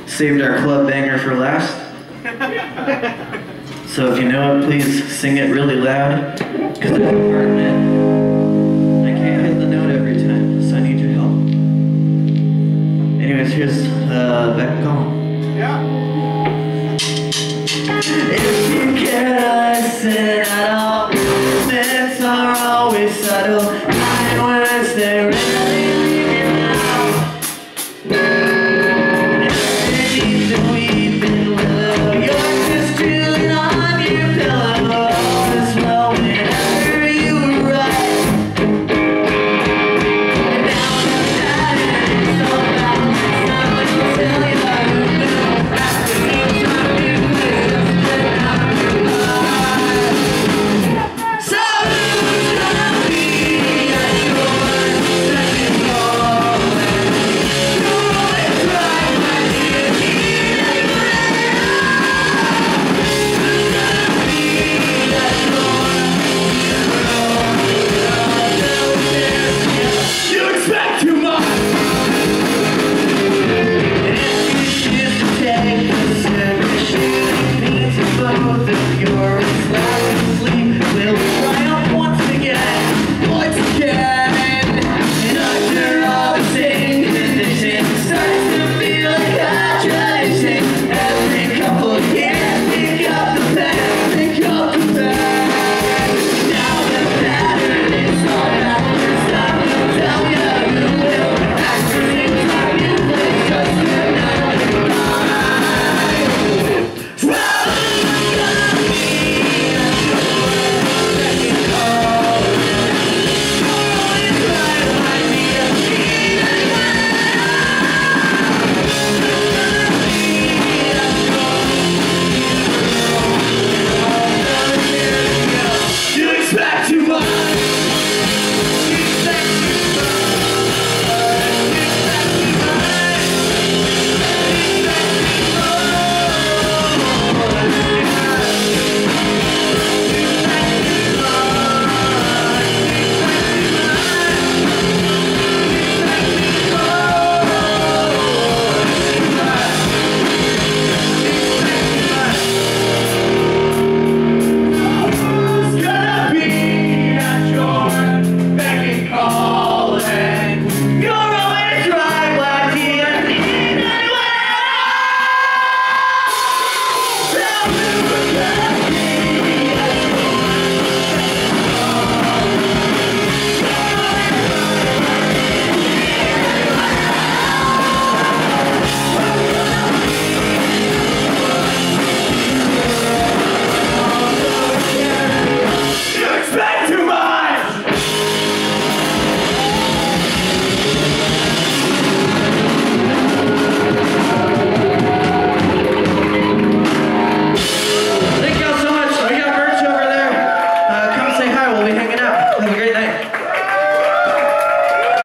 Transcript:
saved our club banger for last. So if you know it, please sing it really loud, because I'm hard man. I can't hit the note every time, so I need your help. Anyways, here's Beck and Call. Yeah.